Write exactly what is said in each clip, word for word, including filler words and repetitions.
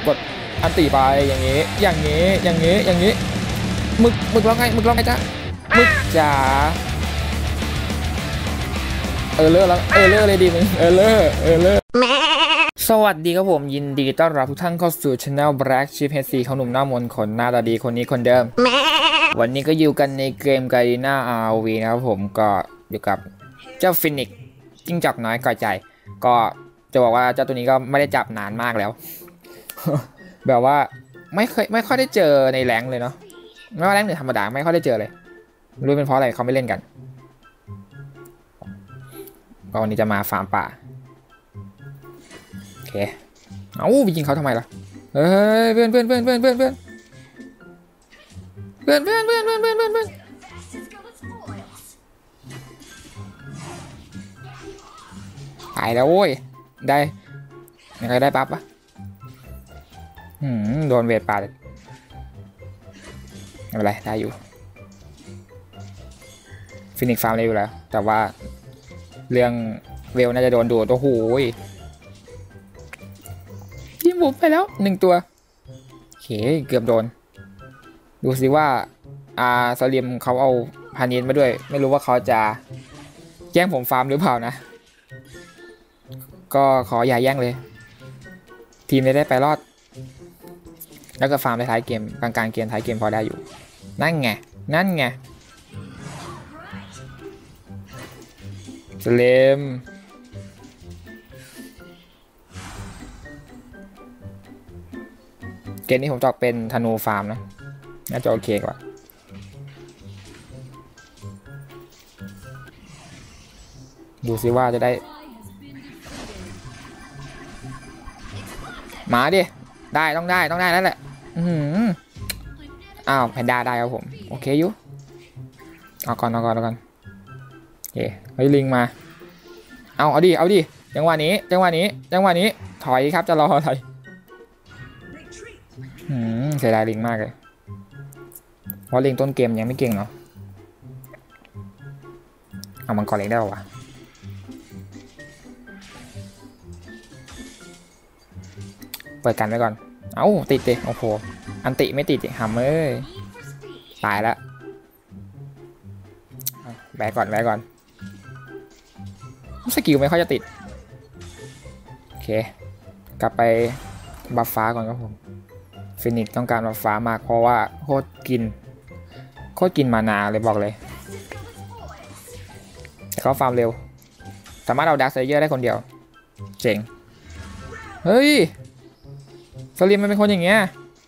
กดอันตีไปอย่างนี้อย่างนี้อย่างนี้อย่างนี้มึกมึกร้องไงมึกร้องไงจ๊ะมึกจ๋าเออเลอร์แล้วเออเลอร์เลยดีมึงเออเลอร์เออเลอร์สวัสดีครับผมยินดีต้อนรับทุกท่านเข้าสู่ช anel Black Sheep เฮดซีของหนุ่มหน้ามนต์คนหน้าตาดีคนนี้คนเดิมวันนี้ก็อยู่กันในเกม Garena อาร์ โอ วี นะครับผมก็อยู่กับเจ้าฟินิกซ์จิ้งจอกน้อยก่อใจก็จะบอกว่าเจ้าตัวนี้ก็ไม่ได้จับนานมากแล้ว แบบว่าไม่เคยไม่ค่อยได้เจอในแรงเลยเนาะไม่ว่าแรงหรือธรรมดาไม่ค่อยได้เจอเลยไม่รู้เป็นเพราะอะไรเขาไม่เล่นกันก็วันนี้จะมาฟาร์มป่าโอเคเอ้าไปยิงเขาทำไมล่ะเฮ้ยเพื่อนเพื่อนเพื่อนเพื่อนเพื่อนเพื่อนเพื่อนเพื่อนเพื่อนเพื่อนเพื่อนเพื่อนเพื่อนตายแล้วโว้ยได้ยังไงได้ปั๊บปะหืมโดนเวทป่าเลยไม่เป็นไรได้อยู่ฟินิกฟาร์มเลยอยู่แล้วแต่ว่าเรื่องเวลน่าจะโดนดูดตัวหูยยิงบุบไปแล้วหนึ่งตัวโอเคเกือบโดนดูสิว่าอาสลิมเขาเอาพานินมาด้วยไม่รู้ว่าเขาจะแย่งผมฟาร์มหรือเปล่านะก็ขออย่าแย่งเลยทีมได้ไปรอดแล้วก็ฟาร์มในท้ายเกมกลางๆเกมท้ายเกมพอได้อยู่นั่นไงนั่นไงสเลมเกมนี้ผมจอกเป็นธนูฟาร์มนะน่าจะโอเคกว่าดูซิว่าจะได้มาดิได้ต้องได้ต้องได้แล้วแหละอืออ้าวแพนด้าได้ครับผมโอเคอยู่เอาก่อนเอาก่อนเอาก่อนโอเคเฮ้ยลิงมาเอาเอาดิเอาดิจังหวะนี้จังหวะนี้จังหวะนี้ถอยครับจะรออะไรอืมเสียดายลิงมากเลยเพราะลิงต้นเกมยังไม่เก่งเนาะเอามังกรเล็กได้ป่าวะเปิดกันไว้ก่อนเอ้าติดดิโอ้โหอันติไม่ติดดิหำเอ้ยตายแล้วแบกก่อนแบกก่อนสกิลไม่ค่อยจะติดโอเคกลับไปบัฟฟ้าก่อนครับผมฟินิกต้องการบัฟฟ้ามากเพราะว่าโคตรกินโคตรกินมานาเลยบอกเลยแต่เขาฟาร์มเร็วสามารถเอาดาร์คไซเยอร์ได้คนเดียวเจ๋งเฮ้ยสลิมมันเป็นคนอย่างเงี้ย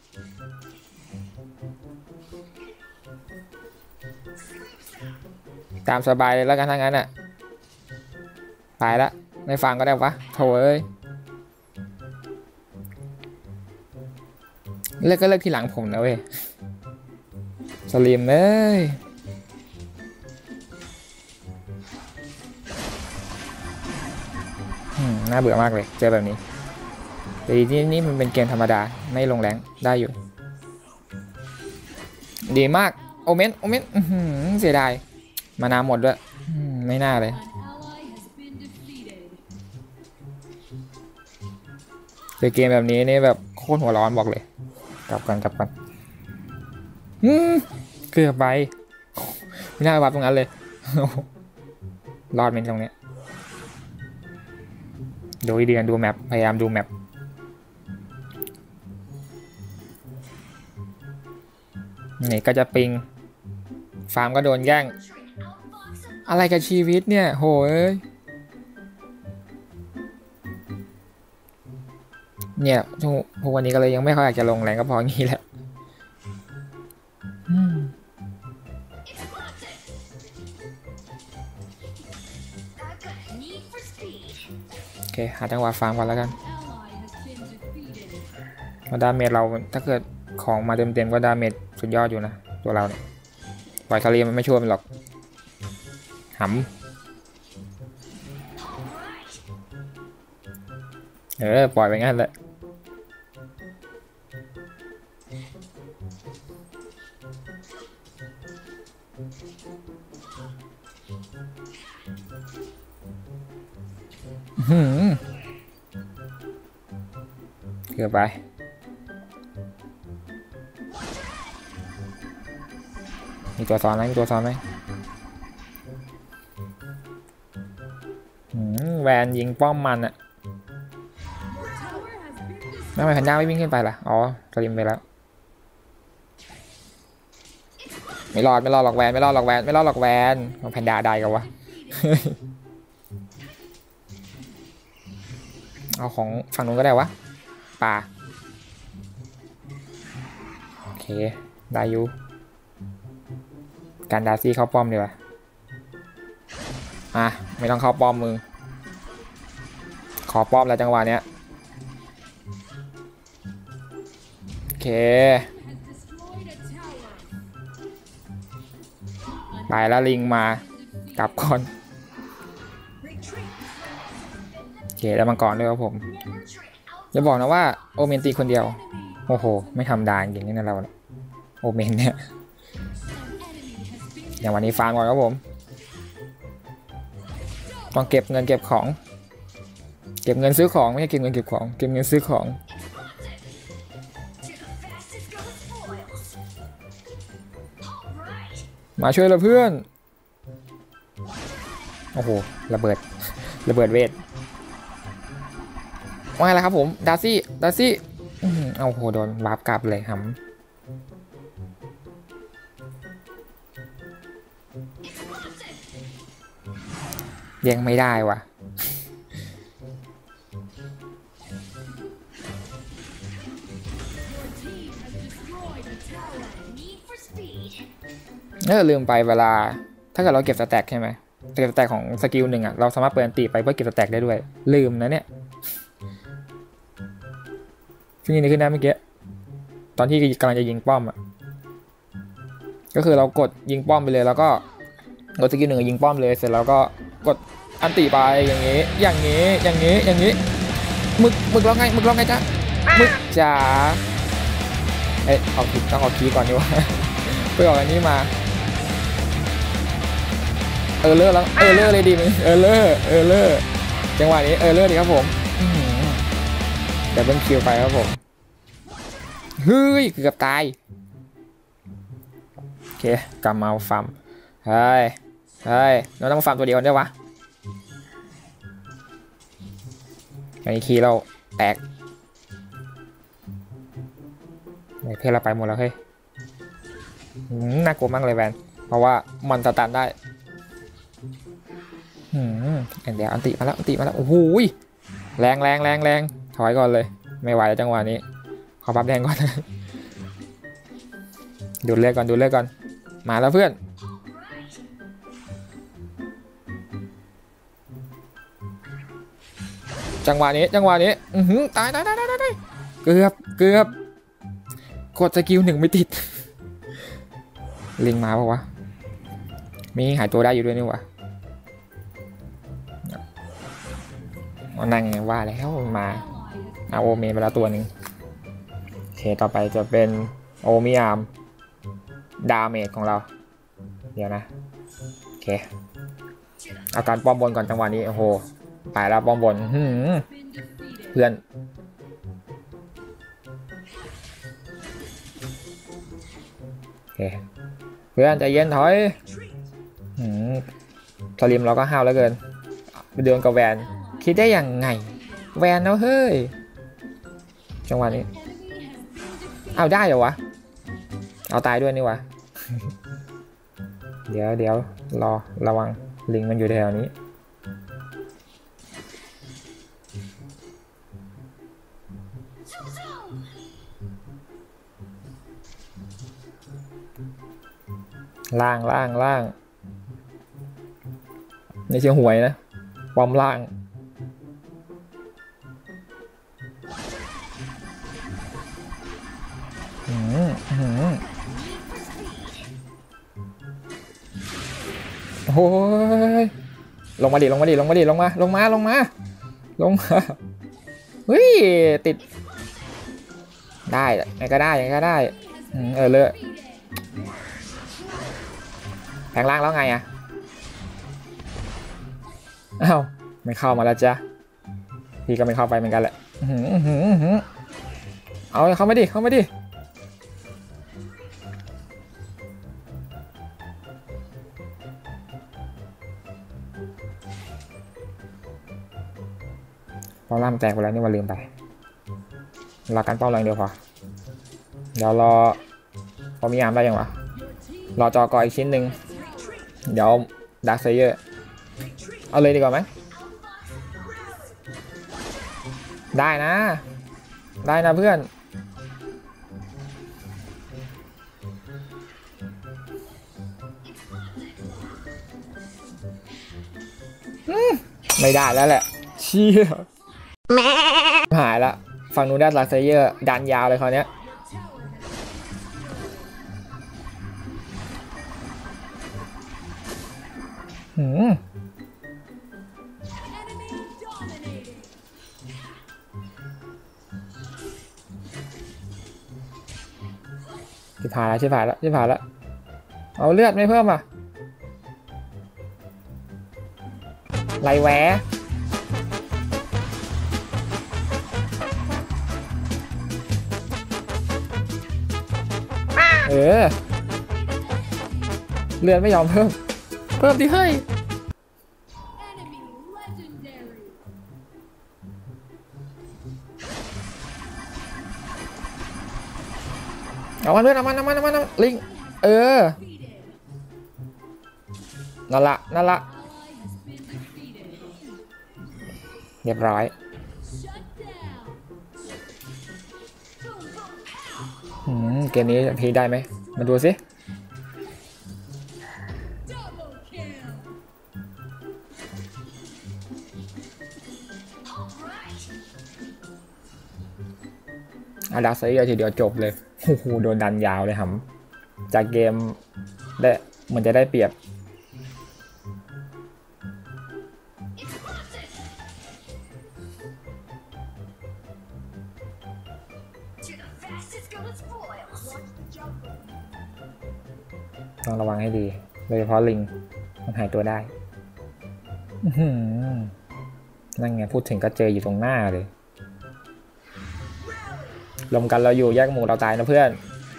ตามสบายเลยแล้วกันทั้งนั้นอ่ะตายละไม่ฟังก็ได้วะโถ่เอ้ยเลิกก็เลิกที่หลังผมนะเว้ยสลิมเอ้ยน่าเบื่อมากเลยเจอแบบนี้แต่ที่นี่มันเป็นเกมธรรมดาไม่ลงแรงได้อยู่ดีมากโอเมนโอเมนเสียดายมานาหมดด้วยไม่น่าเลยแต่เกมแบบนี้นี่แบบโคตรหัวร้อนบอกเลยกลับกันกลับกันเกือบไปไม่น่าวับตรงนั้นเลยรอดเมนตรงนี้ดูดีกันดูแมปพยายามดูแมปนี่ก็จะปิงฟาร์มก็โดนแย่งอะไรกับชีวิตเนี่ยโหยเนี่ยทุกวันนี้ก็เลยยังไม่ค่อยอยากจะลงแรงก็พองี้แหละโอเคหาจังหวะฟาร์มก่อนแล้วกันดาเมจเราถ้าเกิดของมาเต็มๆก็ดาเมจสุดยอดอยู่นะตัวเราเนี่ยปล่อยทะเลมันไม่ช่วยมันหรอกหำเออปล่อยไปงั้นแหละเกือบไปมีตัวซ้อนไหมมีตัวซ้อนไหมแวนยิงป้อมมันอะทำไมแพนด้าไม่วิ่งขึ้นไปล่ะอ๋อสลิมไปแล้วไม่รอดไม่รอดหลอกแวนไม่รอดหลอกแวนไม่รอดหลอกแวนแพนด้าได้กันวะ เอาของฝั่งนู้นก็ได้วะป่าโอเคได้อยู่การดาซี่เข้าป้อมดีกว่าอ่ะไม่ต้องเข้าป้อมมึงขอป้อมแล้วจังหวะเนี้ยโอเคไปแล้วลิงมากลับก่อนโอเคแล้วมังกรด้วยครับผมอย่าบอกนะว่าโอเมนตีคนเดียวโอ้โหไม่ทำดาอย่างนี้นะเราโอเมนเนี่ยอย่างวันนี้ฟาร์มก่อนครับผมต้องเก็บเงินเก็บของเก็บเงินซื้อของไม่ใช่เก็บเงินเก็บของเก็บเงินซื้อของมาช่วยเราเพื่อนโอ้โหระเบิดระเบิดเวทว่าไงล่ะครับผมดาซี่ดาซี่เอาโหโดนวาร์ปกลับเลยครับยังไม่ได้ว่ะเออลืมไปเวลาถ้าเกิดเราเก็บสแต็กใช่ไหมเก็บสแต็กของสกิลหนึ่งอ่ะเราสามารถเปิดอันติไปเพื่อเก็บสแต็กได้ด้วยลืมนะเนี่ยที่นี่ขึ้นได้เมื่อกี้ตอนที่กำลังจะยิงป้อมอ่ะก็คือเรากดยิงป้อมไปเลยแล้วก็กดสกิลหนึ่งยิงป้อมเลยเสร็จแล้วก็กดอันติไปอย่างนี้อย่างนี้อย่างนี้อย่างนี้มึกมึกร้องไงมึกร้องไงจ๊ะมึกจ๋าเอ๊ะเอาผิดต้องเอาคีย์ก่อนดีกว่าเพื่อออกอันนี้มาเออเลอร์แล้วเออเลอร์เลยดีมึงเออเลอร์เออเลอร์จังหวะนี้เออเลอร์ดีครับผมเดี๋ยวเบิ้ลคิวไปครับผมเฮ้ยเกือบตายโอเคกลับมาฟาร์มเฮ้ยเฮ้ยเราต้องฟาร์มตัวเดียวได้วะไอ้คีย์เราแตกเพื่อนเราไปหมดแล้วเฮ้ยน่ากลัวมากเลยแวนเพราะว่ามันสตันได้อืมเดี๋ยวอันติมาแล้วอันติมาแล้วโอ้โหแรงแรงแรงแรงถอยก่อนเลยไม่ไหวจังหวะนี้ขอปั๊บแดงก่อนดูเลือดก่อนดูเลือดก่อนมาแล้วเพื่อนจังหวะนี้จังหวะนี้อือหือตายตายตายตายตายเกือบเกือบกดสกิลหนึ่งไม่ติดลิงมาปะวะมีหายตัวได้อยู่ด้วยนี่วะนั่งว่าแล้วมาเอาโอเมนไปแล้วตัวหนึ่งโอเคต่อไปจะเป็นโอมิอาร์มดาเมจของเราเดี๋ยวนะโอเคอาการป้อมบนก่อนจังหวะนี้โอ้โหไปแล้วป้อมบนเพื่อนโอเคเพื่อนใจเย็นถอยสลิมเราก็ห้าวแล้วเกินไปเดินกับแวนคิดได้ยังไงแวนเอาเฮ้ยจังหวะนี้เอาได้เหรอวะเอาตายด้วยนี่วะ เดี๋ยวเดี๋ยวรอระวังลิงมันอยู่แถวนี้ล่างล่างล่างนี่เชียงหวยนะปอมล่างอืมอืมโอ้ยลงมาดิลงมาดิลงมาดิลงมาลงมาลงมาลงมาเฮ้ยติดได้ไงก็ได้ไงก็ได้เออเลยแปลงร่างแล้วไงอ่ะอ้าวไม่เข้ามาแล้วจ้ะพี่ก็ไม่เข้าไปเหมือนกันแหละเอาเข้ามาดิเข้ามาดิอล่ามแตกไปแล้วนี่ว่าลืมไปรอการเป้าแรงเดียวพอเดี๋ยวรอพอมีอาร์มได้ยังวะรอจอกออีกชิ้นหนึ่งเดี๋ยวดาร์คไซเยอร์เอาเลยดีกว่าไหมได้นะได้นะเพื่อนไม่ได้แล้วแหละเชี่ยหายละฝั่งนู้นได้ดาร์คไซเยอร์ดันยาวเลยคราวนี้หืมชิบหายแล้วชิบหายแล้วชิบหายแล้วเอาเลือดไม่เพิ่มอ่ะไรแวะเออเลือดไม่ยอมเพิ่มเพิ่มที่ให้เอามันเพื่อนเอามันเอามันเอามันลิงเออนั่นละนั่นละเรียบร้อยอืมเกมนี้พีได้ไหมมาดูสิอาดาซีทีเดียวจบเลยโอ้โหโดนดันยาวเลยครับจากเกมได้เหมือนจะได้เปรียบต้องระวังให้ดีโดยเฉพาะลิงมันหายตัวได้นั่นไงพูดถึงก็เจออยู่ตรงหน้าเลยรวมกันเราอยู่แยกหมู่เราตายนะเพื่อน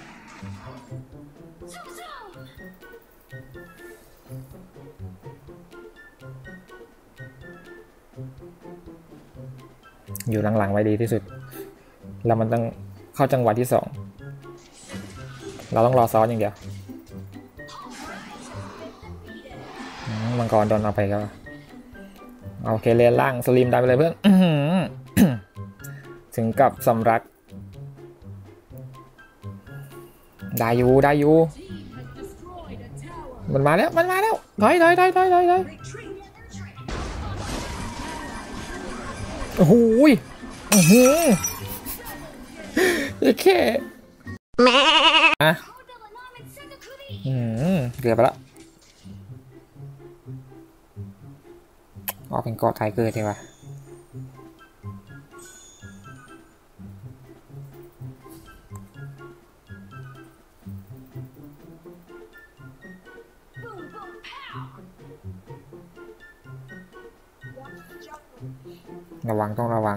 อยู่หลังๆไว้ดีที่สุดแล้วมันต้องเข้าจังหวะที่สองเราต้องรอซ้อนอย่างเดียวมังกรโดนเอาไปก็โอเคเลนล่างสลิมได้ไปเลยเพื่อนถึงกับสำรักได้อยู่ได้อยู่มันมาแล้วมันมาแล้วถอยถอยถอยถอยถอยถอยโอ้โหโอ้โหแค่อ่ะอืมเกือบไปแล้วออกเป็นเกาะไทเกอร์ใช่ปะระวังต้องระวัง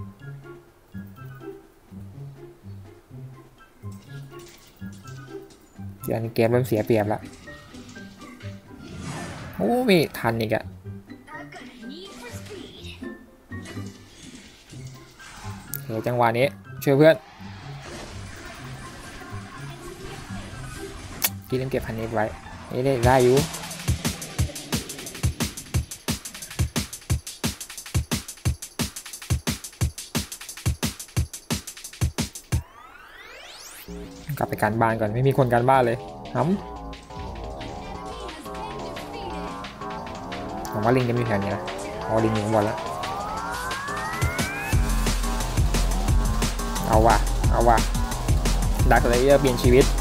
เดี๋ยวนี้เกมเริ่มเสียเปรียบแล้วโอ้มีทันอีกอะเฮ้ยจังหวะนี้ช่วยเพื่อนพี่เล่นเก็บพันนี้ไว้นี่ได้ได้อยู่กลับไปการบ้านก่อนไม่มีคนการบ้านเลยฮัมผมว่าลิงจะมีแผนนี้นะพอลิงอยู่ข้างบนแล้วเอาว่ะเอาว่ะดักเลเยอร์เปลี่ยนชีวิต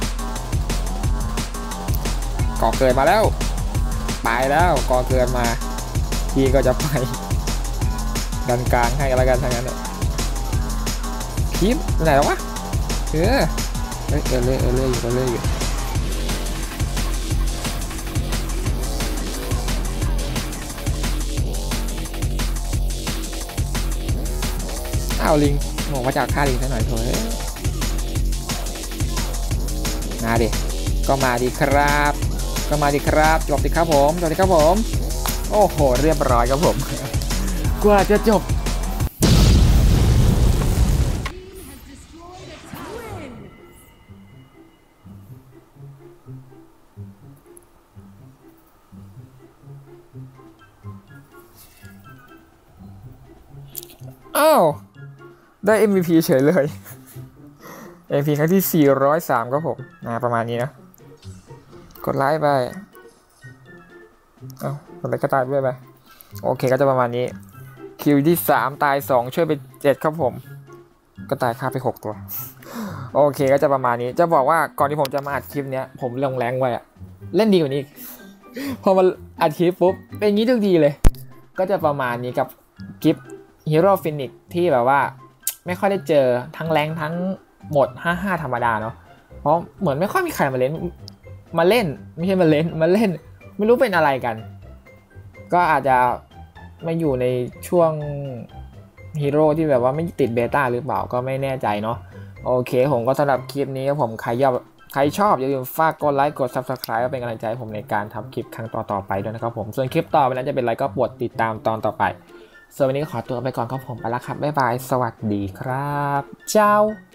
ก่อเกิดมาแล้วไปแล้วก่อเกิดมาพี่ก็จะไปดันกลางให้แล้วกันทั้งนั้นเลยคลิปไหนแล้ววะเออเออเออเลยเออเลยอยู่เออเลยอยู่อ้าวลิงบอกว่าจะฆ่าลิงซะหน่อยเถอะมาดิก็มาดิครับก็มาดิครับจบดิครับผมจบดิครับผมโอ้โหเรียบร้อยครับผมกว่าจะจบอ้าวได้ เอ็ม วี พี เฉยเลย เอ็ม วี พี ครั้งที่สี่ร้อยสามครับผมนะประมาณนี้นะกดไลค์ไปเอ้ากดไลค์ก็ตายด้วยไปโอเคก็จะประมาณนี้คิวที่สามตายสองช่วยไปเจ็ดครับผมก็ตายค่าไปหกตัวโอเคก็จะประมาณนี้จะบอกว่าก่อนที่ผมจะมาอัดคลิปเนี้ยผมลงแรงไว้อะเล่นดีกว่านี้พอมาอัดคลิปปุ๊บเป็นอย่างนี้ทุกทีเลยก็จะประมาณนี้กับคลิปฮีโร่ฟินิกที่แบบว่าไม่ค่อยได้เจอทั้งแรงทั้งหมดห้าห้าธรรมดาเนาะเพราะเหมือนไม่ค่อยมีใครมาเล่นมาเล่นไม่ใช่มาเล่นมาเล่นไม่รู้เป็นอะไรกันก็อาจจะมาอยู่ในช่วงฮีโร่ที่แบบว่าไม่ติดเบต้าหรือเปล่าก็ไม่แน่ใจเนาะโอเคผมก็สำหรับคลิปนี้ครับผมใครชอบใครชอบอย่าลืมฝากกดไลค์กด ซับสไครบ์ เป็นกำลังใจให้ผมในการทำคลิปครั้งต่อๆไปด้วยนะครับผมส่วนคลิปต่อไปนั้นจะเป็นอะไรก็โปรดติดตามตอนต่อไปส่วนวันนี้ขอตัวไปก่อนครับผมไปแล้วครับบ๊ายบายสวัสดีครับเจ้า